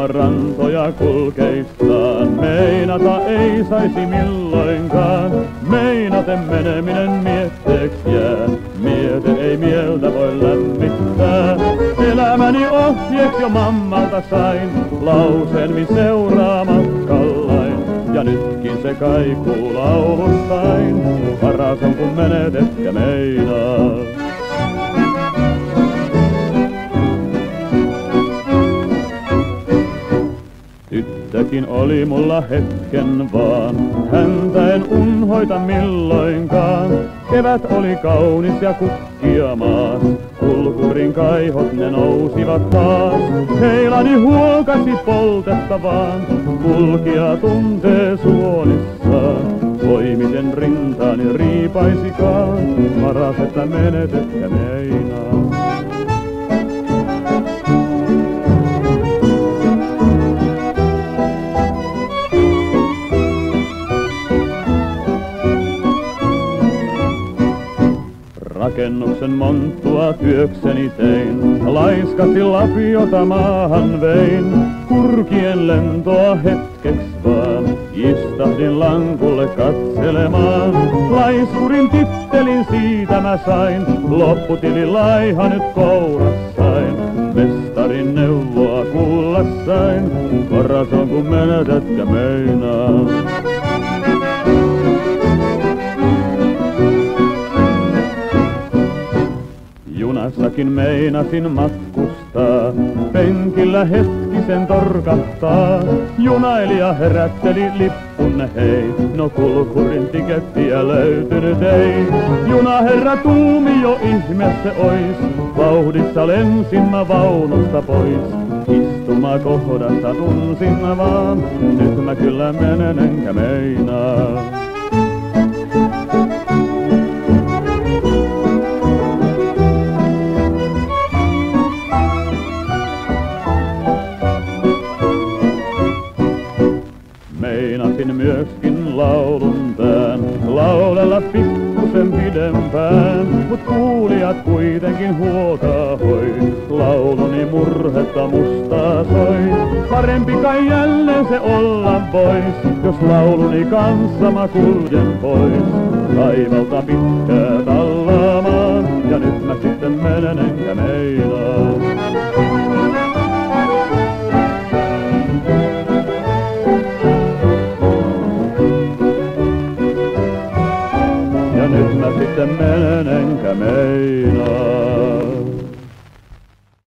ilman rantoja kulkeistaan. Meinata ei saisi milloinkaan, meinaten meneminen mietteeksi jää. Miete ei mieltä voi lämmittää, elämäni ohjeeksi jo mammalta sain. Lauseen mi seuraa matkallain, ja nytkin se kaikuu laulustain. Paras on kun menet etkä meinaa. Tyttökin oli mulla hetken vaan, häntä en unhoita milloinkaan. Kevät oli kaunis ja kukkia maas, kulkurin kaihot ne nousivat taas. Heilani huokasi poltettavaan, kulkija tuntee suonissaan. Voi miten rintaani riipaisikaan, paras että menet etkä meinaa. Rakennuksen monttua työkseni tein, laiskasti lapiota maahan vein. Kurkien lentoa hetkeks vaan, istahdin lankulle katselemaan. Laiskurin tittelin siitä mä sain, lopputili laiha nyt kourassain. Mestarin neuvoa kuulla sain, paras on kun menet etkä meinaa. Junassakin meinasin matkustaa, penkillä hetkisen torkahtaa. Junailija herätteli lippun hei, no kulkurin tikettiä löytynyt ei. Junaherra tuumi jo ihme se ois, vauhdissa lensin mä vaunusta pois. Istumakohdassa tunsin mä vaan, nyt mä kyllä menen enkä meinaa. Meinasin myöskin laulun tän, laulella pikkusen pidempään. Mut kuulijat kuitenkin huokaa hoi, lauluni murhetta mustaa soi. Parempi kai jälleen se olla vois, jos lauluni kanssa mä kuljen pois. Taivalta pitkää tallaamaan, ja nyt mä sitten menen enkä meinaa. Nyt mä sitten menen enkä meinaa.